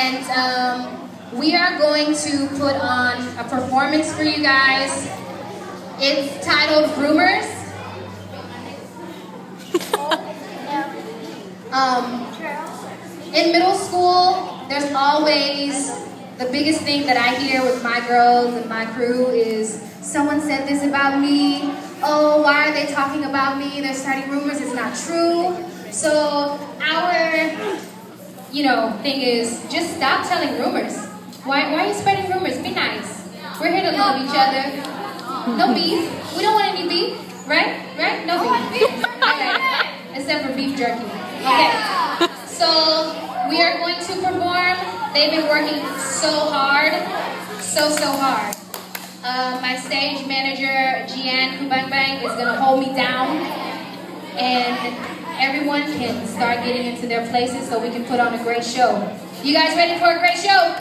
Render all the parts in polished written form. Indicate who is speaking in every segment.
Speaker 1: and we are going to put on a performance for you guys. It's titled Rumors. In middle school, there's always the biggest thing that I hear with my girls and my crew is, someone said this about me. Oh, why are they talking about me? They're starting rumors. It's not true. So our, thing is just stop telling rumors. Why are you spreading rumors? Be nice. We're here to love each other. No beef. We don't want any beef, right? Right? No beef. Okay. Except for beef jerky. Okay. So we are going to perform. They've been working so hard. So hard. My stage manager, Jian Kubangbang, is going to hold me down. And everyone can start getting into their places so we can put on a great show. You guys ready for a great show?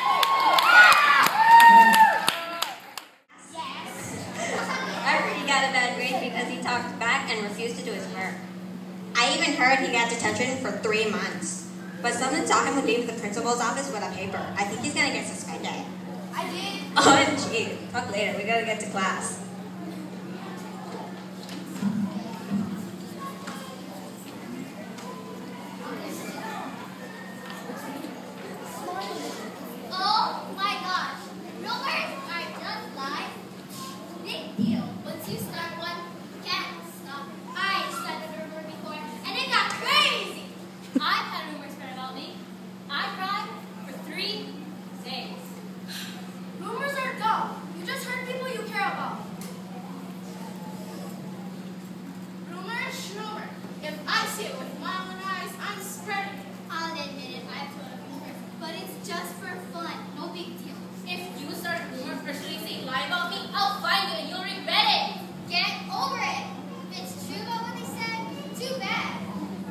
Speaker 2: I heard he got a bad grade because he talked back and refused to do his work. I even heard he got detention for 3 months. But someone saw him leave the principal's office with a paper. I think he's gonna get suspended.
Speaker 3: I did.
Speaker 2: OMG. Talk later. We gotta get to class.
Speaker 3: Oh my gosh. Rumors are just lies. Big deal. Once you start one, you can't stop. I started a rumor before, and it got crazy. I've had rumors spread about me. I cried for 3 days. Rumors are dumb. You just hurt people you care about. Rumor is rumor. If I see it with my own eyes, I'm spreading it. I'll admit it, I've told a rumor, but it's just for fun. No big deal. If you start a rumor, personally say lie about me, I'll find you and you'll regret it. Get over it. If it's true about what they said, too bad.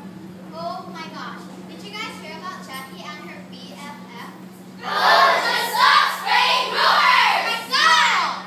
Speaker 3: Oh my gosh. Did you guys hear about Jackie and her BFF? No, just stop spreading rumors! Myself!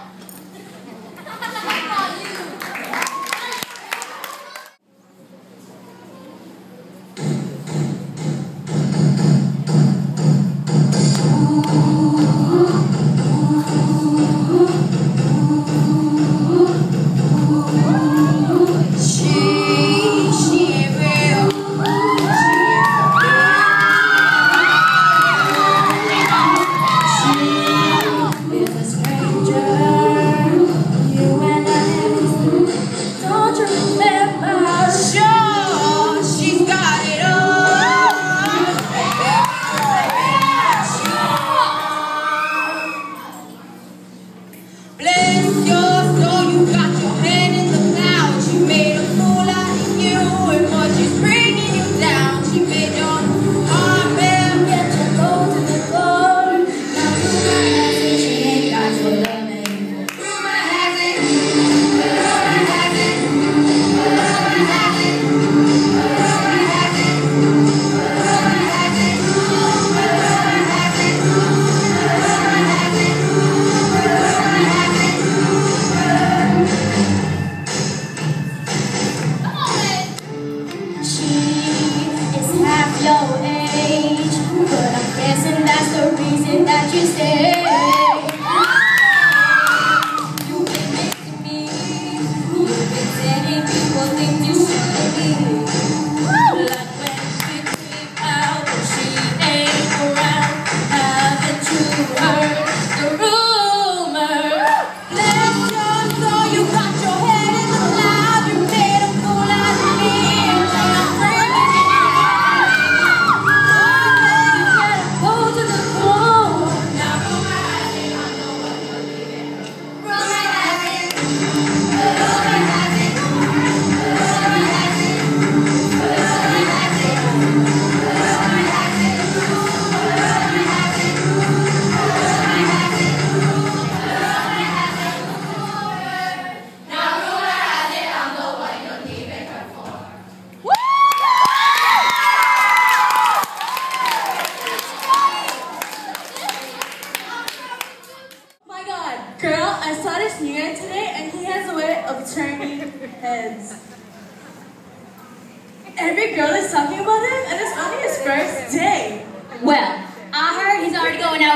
Speaker 4: Every girl is talking about him, and it's only his first day.
Speaker 1: Well, I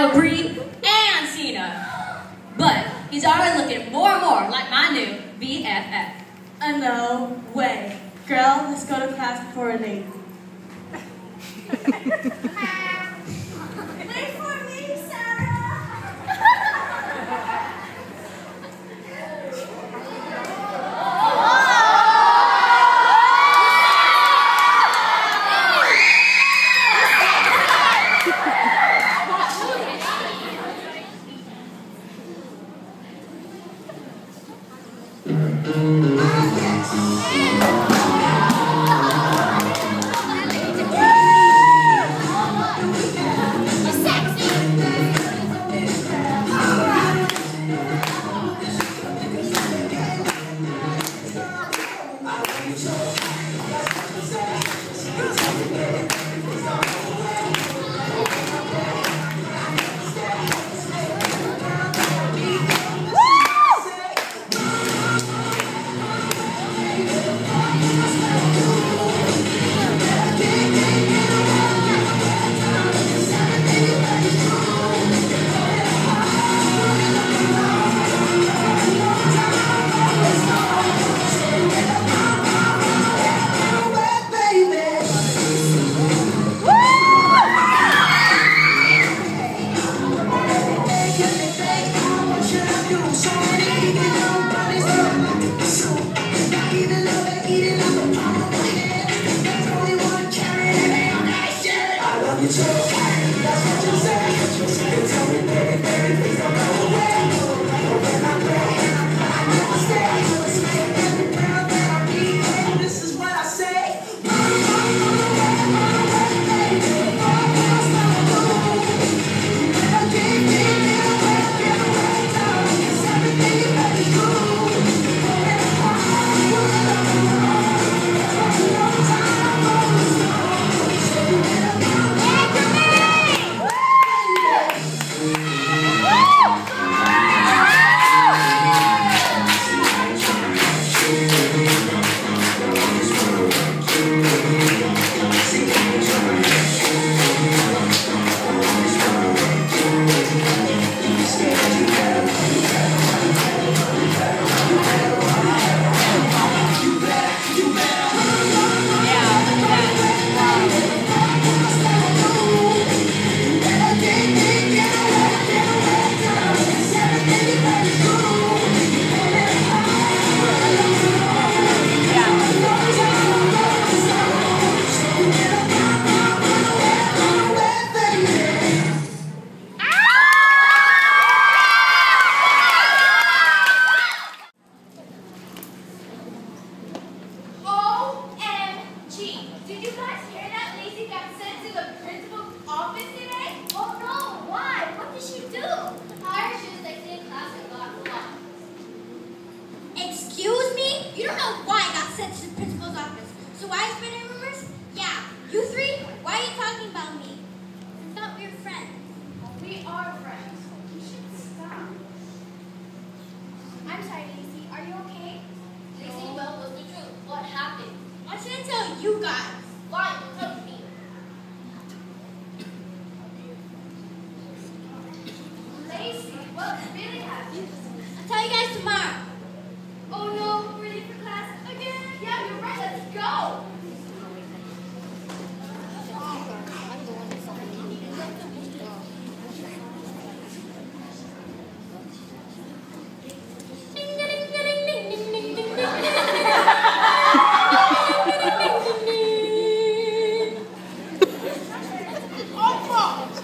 Speaker 4: Bree, and Cena. But he's already looking more and more like my new BFF.
Speaker 5: No way. Girl, let's go to class before we're late.
Speaker 3: Wait for me, Sarah.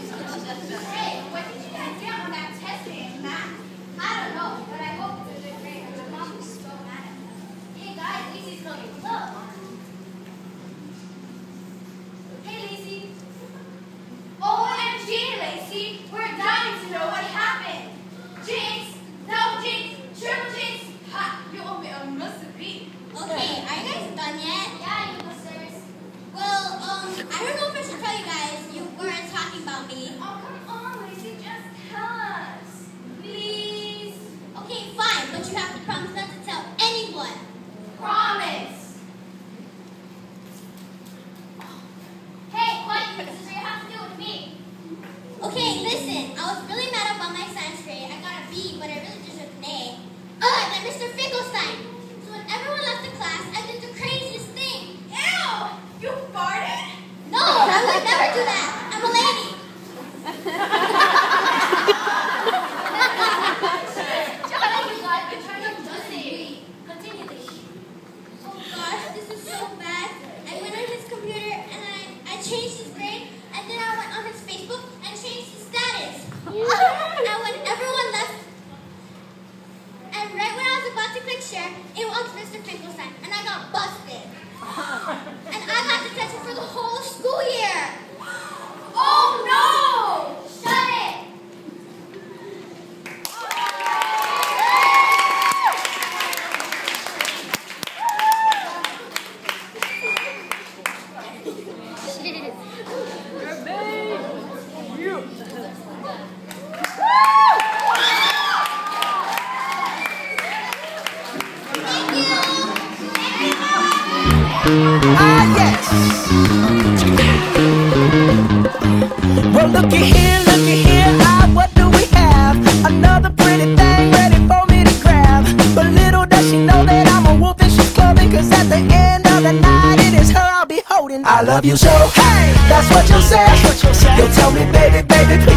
Speaker 3: Hey, what did you guys get on that test in math? I don't know, but I hope it's a good grade. Listen, I was really mad about my science grade. I got a B, but I really deserved an A. And then Mr. Finkelstein. So when everyone left the class, I did the craziest thing. Ew! You farted? No, I would never do that. I'm a lady. Oh gosh, this is so bad. I went on his computer and I changed his grade, and then I went on his Facebook and changed his status. And when everyone left, and right when I was about to click share, it was Mr. Finkelstein, and I got busted. And I got detention for the whole school year. Oh no! Shut it!
Speaker 6: Ah, yes. Well, looky here, ah, what do we have? Another pretty thing ready for me to grab. But little does she know that I'm a wolf in sheep's clothing, 'cause at the end of the night, it is her I'll be holding. I love you so, hey, that's what you'll say. You'll tell me, baby, baby,